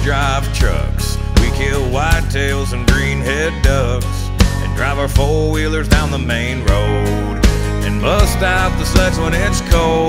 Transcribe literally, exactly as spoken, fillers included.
drive trucks. We kill whitetails and greenhead ducks, and drive our four-wheelers down the main road, and bust out the sleds when it's cold.